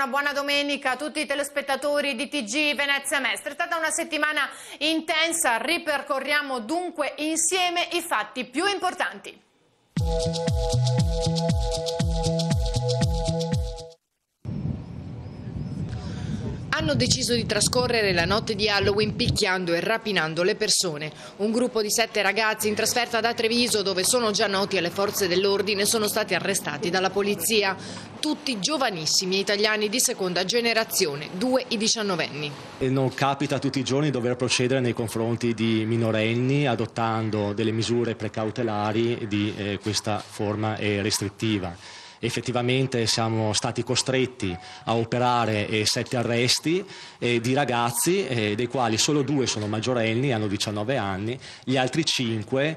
una buona domenica a tutti i telespettatori di TG Venezia Mestre. È stata una settimana intensa, ripercorriamo dunque insieme i fatti più importanti. Hanno deciso di trascorrere la notte di Halloween picchiando e rapinando le persone. Un gruppo di 7 ragazzi in trasferta da Treviso, dove sono già noti alle forze dell'ordine, sono stati arrestati dalla polizia. Tutti giovanissimi italiani di seconda generazione, 2 i 19enni. E non capita tutti i giorni dover procedere nei confronti di minorenni adottando delle misure precautelari di questa forma restrittiva. Effettivamente siamo stati costretti a operare 7 arresti di ragazzi, dei quali solo 2 sono maggiorenni, hanno 19 anni, gli altri 5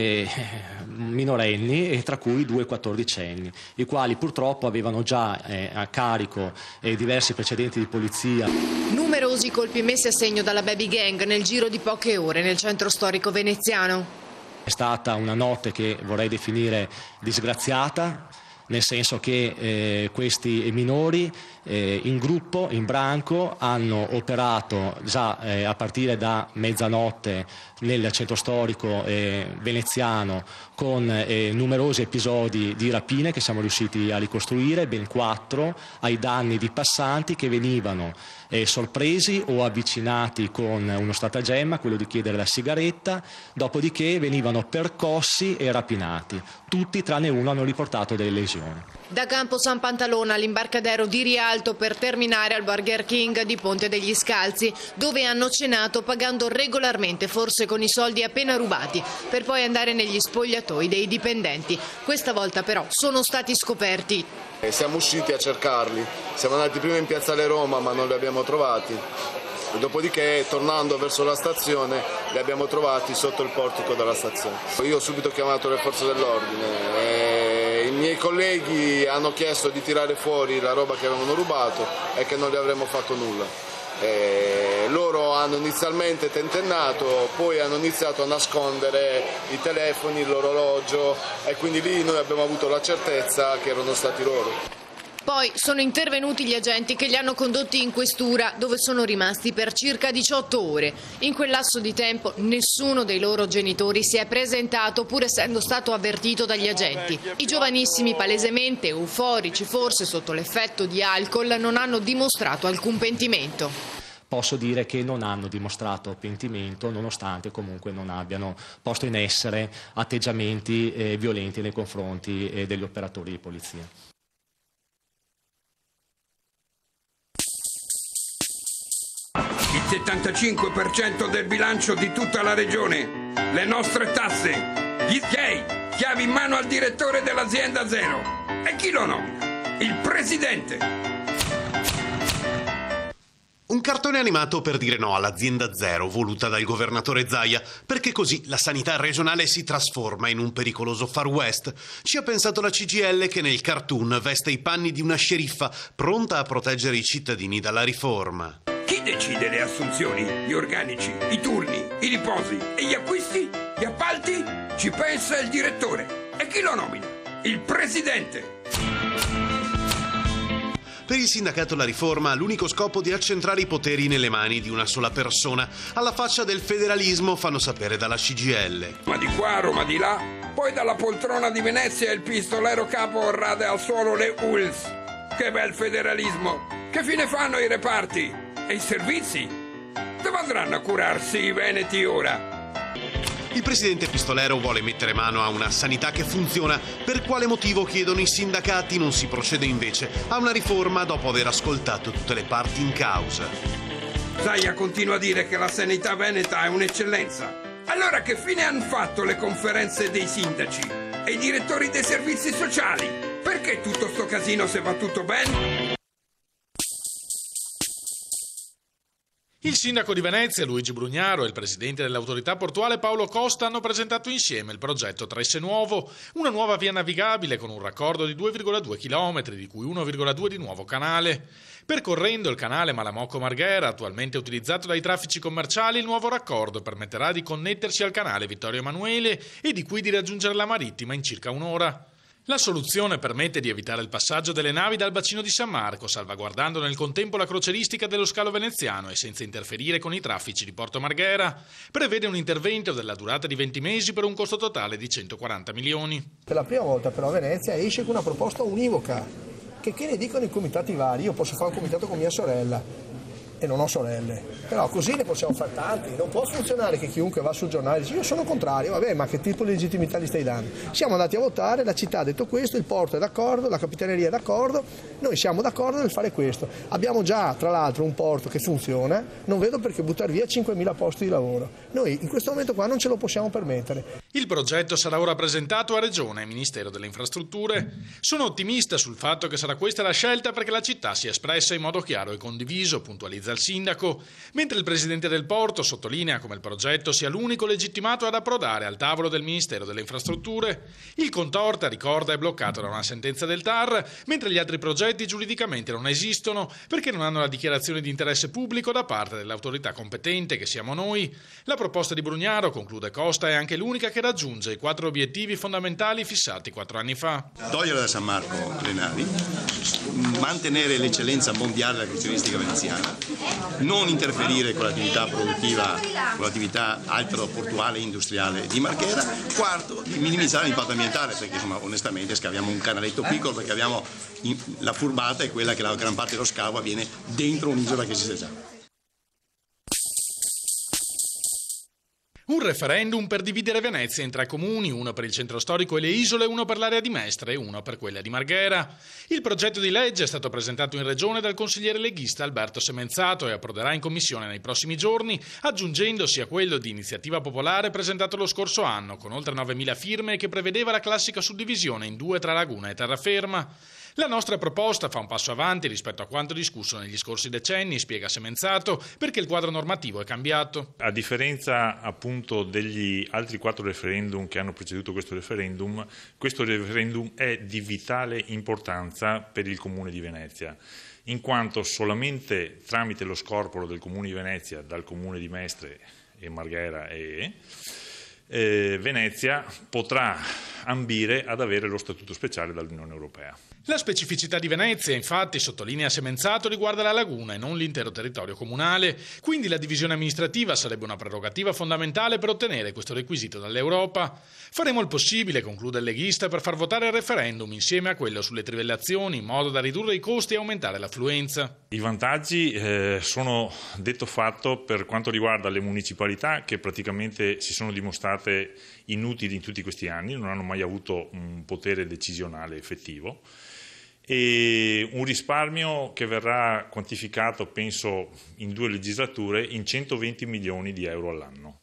minorenni, e tra cui 2 14enni, i quali purtroppo avevano già a carico diversi precedenti di polizia. Numerosi colpi messi a segno dalla baby gang nel giro di poche ore nel centro storico veneziano. È stata una notte che vorrei definire disgraziata, nel senso che questi minori in gruppo, in branco, hanno operato già a partire da mezzanotte nel centro storico veneziano con numerosi episodi di rapine che siamo riusciti a ricostruire, ben 4, ai danni di passanti che venivano sorpresi o avvicinati con uno stratagemma, quello di chiedere la sigaretta, dopodiché venivano percossi e rapinati. Tutti tranne uno hanno riportato delle lesioni. Da Campo San Pantalona all'imbarcadero di Rialto per terminare al Burger King di Ponte degli Scalzi, dove hanno cenato pagando regolarmente, forse con i soldi appena rubati, per poi andare negli spogliatoi dei dipendenti. Questa volta però sono stati scoperti. Siamo usciti a cercarli, siamo andati prima in piazzale Roma ma non li abbiamo trovati. Dopodiché, tornando verso la stazione, li abbiamo trovati sotto il portico della stazione. Io ho subito chiamato le forze dell'ordine e i miei colleghi hanno chiesto di tirare fuori la roba che avevano rubato e che non gli avremmo fatto nulla. Loro hanno inizialmente tentennato, poi hanno iniziato a nascondere i telefoni, l'orologio, e quindi lì noi abbiamo avuto la certezza che erano stati loro. Poi sono intervenuti gli agenti che li hanno condotti in questura, dove sono rimasti per circa 18 ore. In quel lasso di tempo nessuno dei loro genitori si è presentato, pur essendo stato avvertito dagli agenti. I giovanissimi, palesemente euforici, forse sotto l'effetto di alcol, non hanno dimostrato alcun pentimento. Posso dire che non hanno dimostrato pentimento, nonostante comunque non abbiano posto in essere atteggiamenti violenti nei confronti degli operatori di polizia. Il 75% del bilancio di tutta la regione, le nostre tasse, gli chiavi in mano al direttore dell'azienda Zero. E chi lo nomina? Il presidente. Un cartone animato per dire no all'azienda Zero voluta dal governatore Zaia, perché così la sanità regionale si trasforma in un pericoloso Far West. Ci ha pensato la CGIL, che nel cartoon veste i panni di una sceriffa pronta a proteggere i cittadini dalla riforma. Chi decide le assunzioni, gli organici, i turni, i riposi e gli acquisti, gli appalti? Ci pensa il direttore. E chi lo nomina? Il presidente. Per il sindacato La Riforma ha l'unico scopo di accentrare i poteri nelle mani di una sola persona. Alla faccia del federalismo, fanno sapere dalla CGIL. Ma di qua, Roma di là, poi dalla poltrona di Venezia il pistolero capo rade al suolo le ULS. Che bel federalismo! Che fine fanno i reparti? E i servizi? Dove andranno a curarsi i veneti ora? Il presidente Pistolero vuole mettere mano a una sanità che funziona. Per quale motivo, chiedono i sindacati, non si procede invece a una riforma dopo aver ascoltato tutte le parti in causa? Zaia continua a dire che la sanità veneta è un'eccellenza. Allora che fine hanno fatto le conferenze dei sindaci e i direttori dei servizi sociali? Perché tutto sto casino se va tutto bene? Il sindaco di Venezia, Luigi Brugnaro, e il presidente dell'autorità portuale Paolo Costa hanno presentato insieme il progetto Tresse Nuovo, una nuova via navigabile con un raccordo di 2,2 km, di cui 1,2 di nuovo canale. Percorrendo il canale Malamocco-Marghera, attualmente utilizzato dai traffici commerciali, il nuovo raccordo permetterà di connettersi al canale Vittorio Emanuele e di qui di raggiungere la Marittima in circa un'ora. La soluzione permette di evitare il passaggio delle navi dal bacino di San Marco, salvaguardando nel contempo la crocieristica dello scalo veneziano e senza interferire con i traffici di Porto Marghera. Prevede un intervento della durata di 20 mesi per un costo totale di 140 milioni. Per la prima volta però Venezia esce con una proposta univoca, che ne dicono i comitati vari. Io posso fare un comitato con mia sorella e non ho sorelle, però così ne possiamo fare tanti. Non può funzionare che chiunque va sul giornale dice io sono contrario, vabbè, ma che tipo di legittimità gli stai dando? Siamo andati a votare, la città ha detto questo, il porto è d'accordo, la capitaneria è d'accordo, noi siamo d'accordo nel fare questo. Abbiamo già tra l'altro un porto che funziona, non vedo perché buttare via 5.000 posti di lavoro. Noi in questo momento qua non ce lo possiamo permettere. Il progetto sarà ora presentato a Regione e Ministero delle Infrastrutture. Sono ottimista sul fatto che sarà questa la scelta perché la città si è espressa in modo chiaro e condiviso, puntualizza il sindaco, mentre il presidente del porto sottolinea come il progetto sia l'unico legittimato ad approdare al tavolo del Ministero delle Infrastrutture. Il Contorta, ricorda, è bloccato da una sentenza del TAR, mentre gli altri progetti giuridicamente non esistono perché non hanno la dichiarazione di interesse pubblico da parte dell'autorità competente, che siamo noi. La proposta di Brugnaro, conclude Costa, è anche l'unica che raggiunge i 4 obiettivi fondamentali fissati 4 anni fa. Togliere da San Marco le navi, mantenere l'eccellenza mondiale della crocieristica veneziana, non interferire con l'attività produttiva, con l'attività alto-portuale e industriale di Marghera. Quarto, minimizzare l'impatto ambientale, perché insomma onestamente scaviamo un canaletto piccolo, perché abbiamo la furbata è quella che la gran parte dello scavo avviene dentro un'isola che esiste già. Un referendum per dividere Venezia in 3 comuni, uno per il centro storico e le isole, uno per l'area di Mestre e uno per quella di Marghera. Il progetto di legge è stato presentato in Regione dal consigliere leghista Alberto Semenzato e approderà in Commissione nei prossimi giorni, aggiungendosi a quello di Iniziativa Popolare presentato lo scorso anno, con oltre 9.000 firme, che prevedeva la classica suddivisione in 2 tra Laguna e Terraferma. La nostra proposta fa un passo avanti rispetto a quanto discusso negli scorsi decenni, spiega Semenzato, perché il quadro normativo è cambiato. A differenza appunto degli altri 4 referendum che hanno preceduto questo referendum è di vitale importanza per il Comune di Venezia, in quanto solamente tramite lo scorporo del Comune di Venezia dal Comune di Mestre e Marghera Venezia potrà ambire ad avere lo statuto speciale dall'Unione Europea. La specificità di Venezia, infatti, sottolinea Semenzato, riguarda la laguna e non l'intero territorio comunale, quindi la divisione amministrativa sarebbe una prerogativa fondamentale per ottenere questo requisito dall'Europa. Faremo il possibile, conclude il leghista, per far votare il referendum insieme a quello sulle trivellazioni, in modo da ridurre i costi e aumentare l'affluenza. I vantaggi sono detto fatto per quanto riguarda le municipalità, che praticamente si sono dimostrate inutili in tutti questi anni, non hanno mai avuto un potere decisionale effettivo, e un risparmio che verrà quantificato, penso, in 2 legislature in 120 milioni di euro all'anno.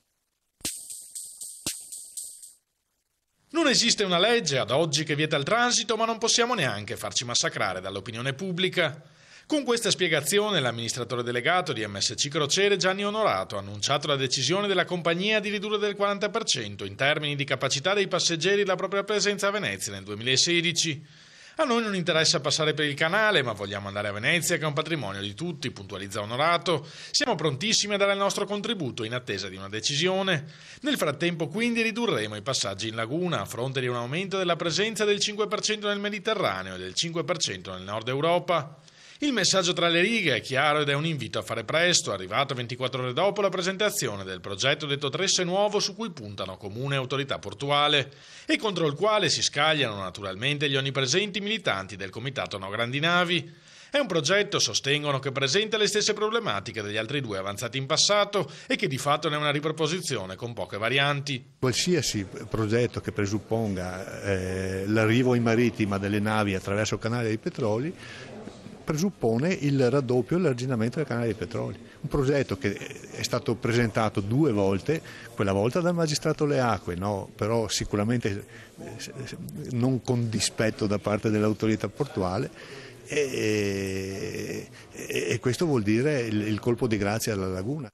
Non esiste una legge ad oggi che vieta il transito, ma non possiamo neanche farci massacrare dall'opinione pubblica. Con questa spiegazione l'amministratore delegato di MSC Crociere, Gianni Onorato, ha annunciato la decisione della compagnia di ridurre del 40% in termini di capacità dei passeggeri la propria presenza a Venezia nel 2016. A noi non interessa passare per il canale, ma vogliamo andare a Venezia, che è un patrimonio di tutti, puntualizza Onorato. Siamo prontissimi a dare il nostro contributo in attesa di una decisione. Nel frattempo quindi ridurremo i passaggi in laguna a fronte di un aumento della presenza del 5% nel Mediterraneo e del 5% nel nord Europa. Il messaggio tra le righe è chiaro ed è un invito a fare presto, arrivato 24 ore dopo la presentazione del progetto detto Tresse Nuovo, su cui puntano Comune e Autorità Portuale e contro il quale si scagliano naturalmente gli onnipresenti militanti del Comitato No Grandi Navi. È un progetto, sostengono, che presenta le stesse problematiche degli altri 2 avanzati in passato e che di fatto ne è una riproposizione con poche varianti. Qualsiasi progetto che presupponga l'arrivo in marittima delle navi attraverso il canale dei Petroli presuppone il raddoppio e l'arginamento del canale dei Petroli. Un progetto che è stato presentato 2 volte, quella volta dal magistrato Le Acque, no? Però sicuramente non con dispetto da parte dell'autorità portuale, e questo vuol dire il colpo di grazia alla laguna.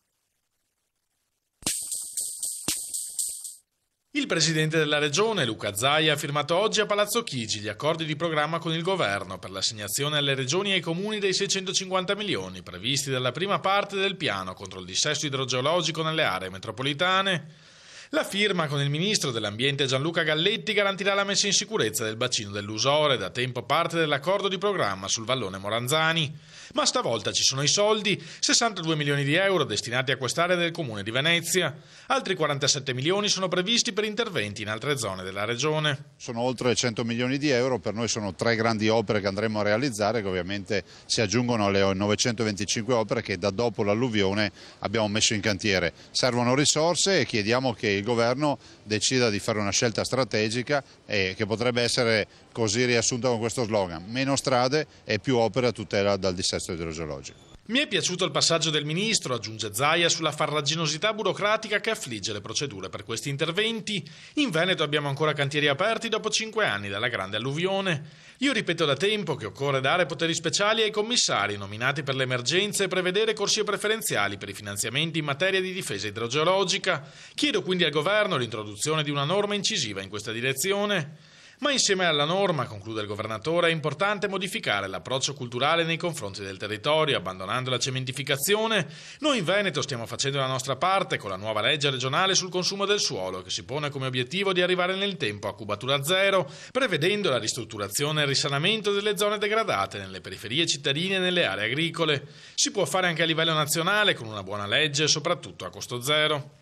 Il presidente della regione, Luca Zaia, ha firmato oggi a Palazzo Chigi gli accordi di programma con il governo per l'assegnazione alle regioni e ai comuni dei 650 milioni previsti dalla prima parte del piano contro il dissesto idrogeologico nelle aree metropolitane. La firma con il ministro dell'Ambiente Gianluca Galletti garantirà la messa in sicurezza del bacino dell'Usore, da tempo parte dell'accordo di programma sul vallone Moranzani. Ma stavolta ci sono i soldi, 62 milioni di euro destinati a quest'area del Comune di Venezia. Altri 47 milioni sono previsti per interventi in altre zone della regione. Sono oltre 100 milioni di euro, per noi sono 3 grandi opere che andremo a realizzare, che ovviamente si aggiungono alle 925 opere che da dopo l'alluvione abbiamo messo in cantiere. Servono risorse e chiediamo che il governo decida di fare una scelta strategica che potrebbe essere così riassunta con questo slogan: meno strade e più opere a tutela dal dissesto idrogeologico. Mi è piaciuto il passaggio del ministro, aggiunge Zaia, sulla farraginosità burocratica che affligge le procedure per questi interventi. In Veneto abbiamo ancora cantieri aperti dopo 5 anni dalla grande alluvione. Io ripeto da tempo che occorre dare poteri speciali ai commissari nominati per le emergenze e prevedere corsie preferenziali per i finanziamenti in materia di difesa idrogeologica. Chiedo quindi al governo l'introduzione di una norma incisiva in questa direzione. Ma insieme alla norma, conclude il governatore, è importante modificare l'approccio culturale nei confronti del territorio, abbandonando la cementificazione. Noi in Veneto stiamo facendo la nostra parte con la nuova legge regionale sul consumo del suolo, che si pone come obiettivo di arrivare nel tempo a cubatura zero, prevedendo la ristrutturazione e il risanamento delle zone degradate nelle periferie cittadine e nelle aree agricole. Si può fare anche a livello nazionale con una buona legge, soprattutto a costo zero.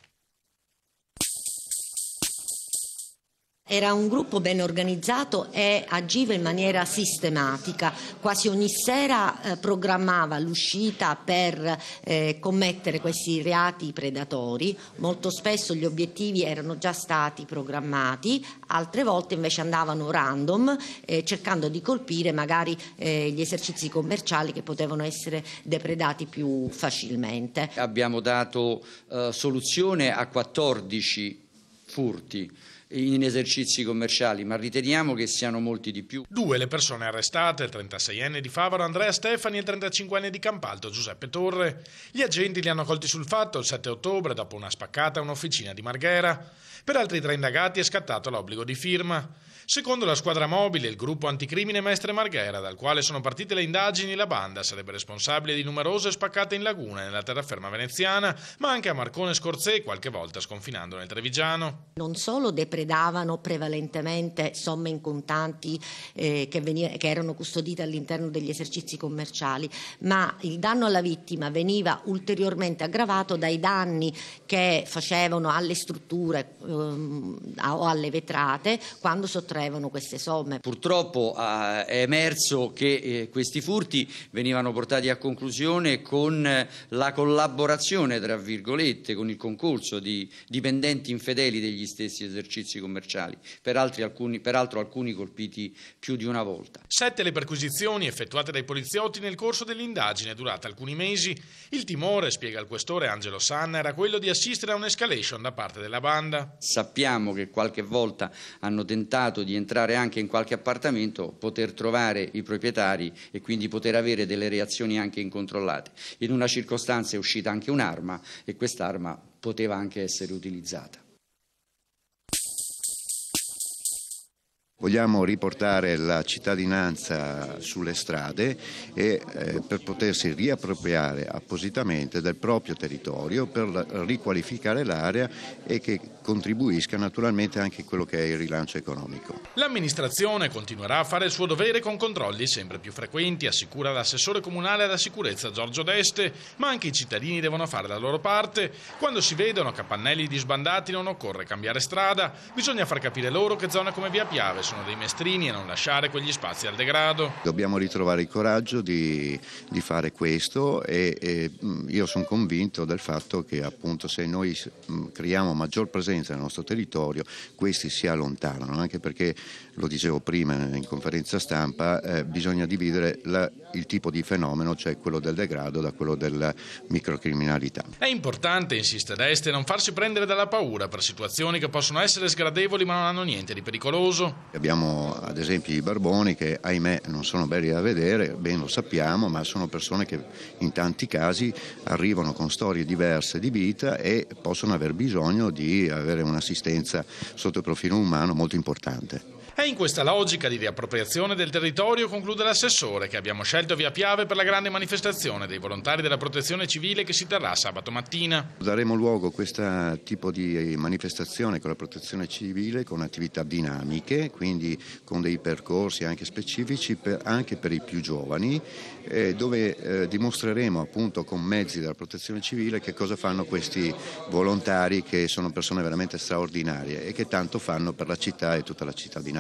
Era un gruppo ben organizzato e agiva in maniera sistematica, quasi ogni sera programmava l'uscita per commettere questi reati predatori. Molto spesso gli obiettivi erano già stati programmati, altre volte invece andavano random, cercando di colpire magari gli esercizi commerciali che potevano essere depredati più facilmente. Abbiamo dato soluzione a 14 furti in esercizi commerciali, ma riteniamo che siano molti di più. 2 le persone arrestate, il 36enne di Favaro Andrea Stefani e il 35enne di Campalto Giuseppe Torre. Gli agenti li hanno colti sul fatto il 7 ottobre dopo una spaccata a un'officina di Marghera. Per altri 3 indagati è scattato l'obbligo di firma. Secondo la squadra mobile, il gruppo anticrimine Mestre Marghera, dal quale sono partite le indagini, la banda sarebbe responsabile di numerose spaccate in laguna e nella terraferma veneziana, ma anche a Marcone e Scorzè, qualche volta sconfinando nel Trevigiano. Non solo depredavano prevalentemente somme in contanti che erano custodite all'interno degli esercizi commerciali, ma il danno alla vittima veniva ulteriormente aggravato dai danni che facevano alle strutture o alle vetrate quando sottraevano queste somme. Purtroppo è emerso che questi furti venivano portati a conclusione con la collaborazione, tra virgolette, con il concorso di dipendenti infedeli degli stessi esercizi commerciali, peraltro alcuni colpiti più di una volta. 7 le perquisizioni effettuate dai poliziotti nel corso dell'indagine durata alcuni mesi. Il timore, spiega il questore Angelo Sanna, era quello di assistere a un'escalation da parte della banda. Sappiamo che qualche volta hanno tentato di entrare anche in qualche appartamento, poter trovare i proprietari e quindi poter avere delle reazioni anche incontrollate. In una circostanza è uscita anche un'arma e quest'arma poteva anche essere utilizzata. Vogliamo riportare la cittadinanza sulle strade e per potersi riappropriare appositamente del proprio territorio per riqualificare l'area e che contribuisca naturalmente anche a quello che è il rilancio economico. L'amministrazione continuerà a fare il suo dovere con controlli sempre più frequenti, assicura l'assessore comunale alla sicurezza Giorgio Deste, ma anche i cittadini devono fare la loro parte. Quando si vedono capannelli disbandati non occorre cambiare strada, bisogna far capire loro che zone come Via Piave sono dei mestrini e non lasciare quegli spazi al degrado. Dobbiamo ritrovare il coraggio di fare questo e io sono convinto del fatto che appunto se noi creiamo maggior presenza nel nostro territorio questi si allontanano, anche perché, lo dicevo prima in conferenza stampa, bisogna dividere il tipo di fenomeno, cioè quello del degrado, da quello della microcriminalità. È importante, insiste Deste, non farsi prendere dalla paura per situazioni che possono essere sgradevoli ma non hanno niente di pericoloso. Abbiamo ad esempio i barboni che ahimè non sono belli da vedere, ben lo sappiamo, ma sono persone che in tanti casi arrivano con storie diverse di vita e possono aver bisogno di avere un'assistenza sotto il profilo umano molto importante. È in questa logica di riappropriazione del territorio, conclude l'assessore, che abbiamo scelto Via Piave per la grande manifestazione dei volontari della Protezione Civile che si terrà sabato mattina. Daremo luogo a questo tipo di manifestazione con la Protezione Civile con attività dinamiche, quindi con dei percorsi anche specifici anche per i più giovani, dove dimostreremo appunto con mezzi della Protezione Civile che cosa fanno questi volontari, che sono persone veramente straordinarie e che tanto fanno per la città e tutta la cittadinanza.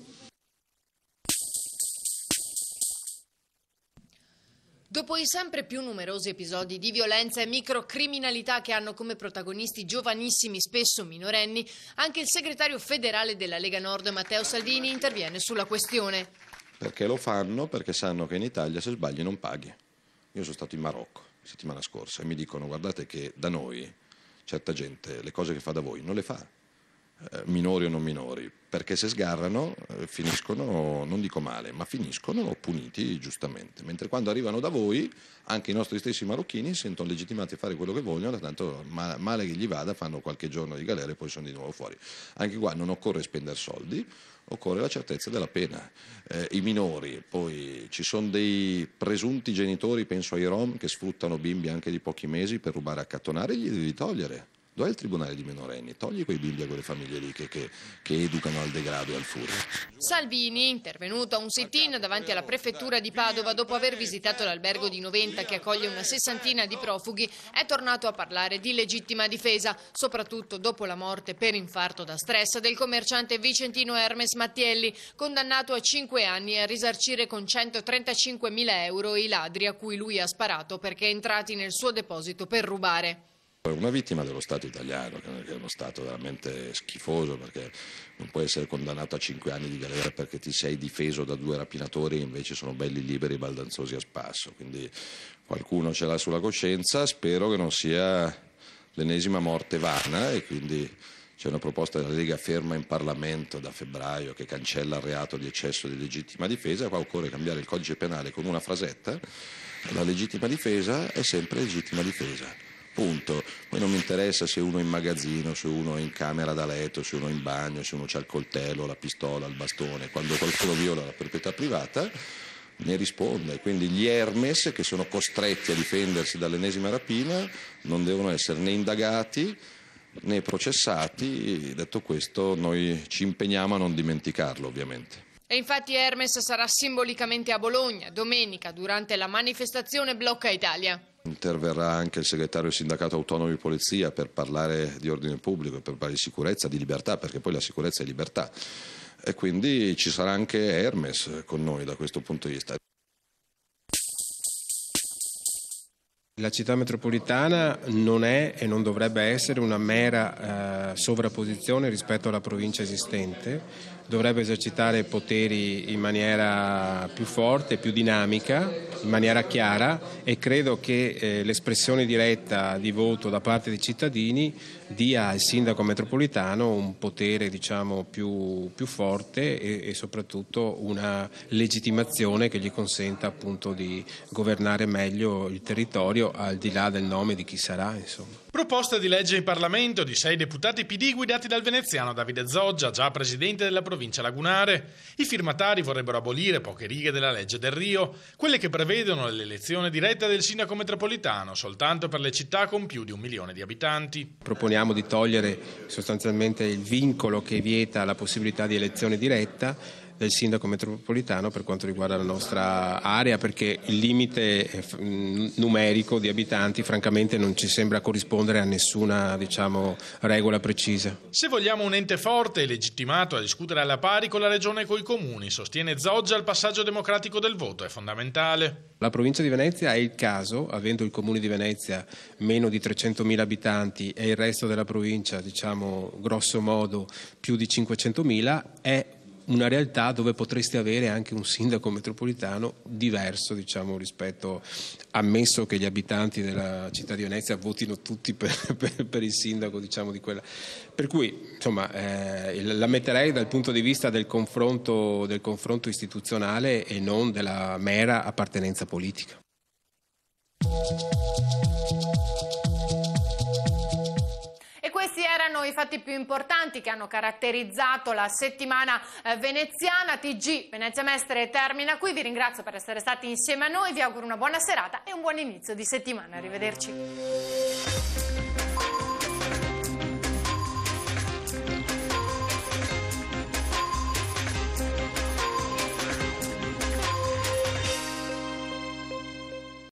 Dopo i sempre più numerosi episodi di violenza e microcriminalità che hanno come protagonisti giovanissimi, spesso minorenni, anche il segretario federale della Lega Nord, Matteo Salvini, interviene sulla questione. Perché lo fanno? Perché sanno che in Italia se sbagli non paghi. Io sono stato in Marocco la settimana scorsa e mi dicono: guardate che da noi certa gente le cose che fa da voi non le fa. Minori o non minori, perché se sgarrano finiscono, non dico male, ma finiscono puniti giustamente, mentre quando arrivano da voi anche i nostri stessi marocchini si sentono legittimati a fare quello che vogliono, tanto male che gli vada fanno qualche giorno di galera e poi sono di nuovo fuori. Anche qua non occorre spendere soldi, occorre la certezza della pena. I minori, poi ci sono dei presunti genitori, penso ai rom, che sfruttano bimbi anche di pochi mesi per rubare e accattonare, gli devi togliere. Dov'è il tribunale di minorenni? Togli quei bimbi a quelle famiglie lì che educano al degrado e al furto. Salvini, intervenuto a un sit-in davanti alla prefettura di Padova dopo aver visitato l'albergo di Noventa che accoglie una 60ina di profughi, è tornato a parlare di legittima difesa, soprattutto dopo la morte per infarto da stress del commerciante vicentino Hermes Mattielli, condannato a 5 anni e a risarcire con 135.000 euro i ladri a cui lui ha sparato perché entrati nel suo deposito per rubare. Una vittima dello Stato italiano, che è uno Stato veramente schifoso, perché non puoi essere condannato a 5 anni di galera perché ti sei difeso da 2 rapinatori e invece sono belli liberi e baldanzosi a spasso. Quindi qualcuno ce l'ha sulla coscienza, spero che non sia l'ennesima morte vana, e quindi c'è una proposta della Lega ferma in Parlamento da febbraio che cancella il reato di eccesso di legittima difesa. Qua occorre cambiare il codice penale con una frasetta: la legittima difesa è sempre legittima difesa. Punto. Poi non mi interessa se uno è in magazzino, se uno è in camera da letto, se uno è in bagno, se uno c'ha il coltello, la pistola, il bastone. Quando qualcuno viola la proprietà privata ne risponde. Quindi gli Hermes, che sono costretti a difendersi dall'ennesima rapina, non devono essere né indagati né processati. Detto questo, noi ci impegniamo a non dimenticarlo, ovviamente. E infatti Hermes sarà simbolicamente a Bologna domenica durante la manifestazione Blocca Italia. Interverrà anche il segretario del sindacato autonomo di polizia per parlare di ordine pubblico, per parlare di sicurezza, di libertà, perché poi la sicurezza è libertà. E quindi ci sarà anche Hermes con noi da questo punto di vista. La città metropolitana non è e non dovrebbe essere una mera sovrapposizione rispetto alla provincia esistente, dovrebbe esercitare poteri in maniera più forte, più dinamica, in maniera chiara, e credo che l'espressione diretta di voto da parte dei cittadini dia al sindaco metropolitano un potere, diciamo, più forte e soprattutto una legittimazione che gli consenta appunto di governare meglio il territorio, al di là del nome di chi sarà, insomma. Proposta di legge in Parlamento di 6 deputati PD guidati dal veneziano Davide Zoggia, già presidente della provincia lagunare. I firmatari vorrebbero abolire poche righe della legge del Rio, quelle che prevedono l'elezione diretta del sindaco metropolitano soltanto per le città con più di 1 milione di abitanti. Proponiamo di togliere sostanzialmente il vincolo che vieta la possibilità di elezione diretta del sindaco metropolitano per quanto riguarda la nostra area, perché il limite numerico di abitanti francamente non ci sembra corrispondere a nessuna, diciamo, regola precisa. Se vogliamo un ente forte e legittimato a discutere alla pari con la regione e coi comuni, sostiene Zoggia, il passaggio democratico del voto è fondamentale. La provincia di Venezia è il caso, avendo il comune di Venezia meno di 300.000 abitanti e il resto della provincia, diciamo, grosso modo più di 500.000, è una realtà dove potreste avere anche un sindaco metropolitano diverso, diciamo, rispetto, ammesso che gli abitanti della città di Venezia votino tutti per il sindaco, diciamo, di quella. Per cui, insomma, la metterei dal punto di vista del confronto istituzionale e non della mera appartenenza politica. Questi erano i fatti più importanti che hanno caratterizzato la settimana veneziana. TG Venezia Mestre termina qui, vi ringrazio per essere stati insieme a noi, vi auguro una buona serata e un buon inizio di settimana, arrivederci.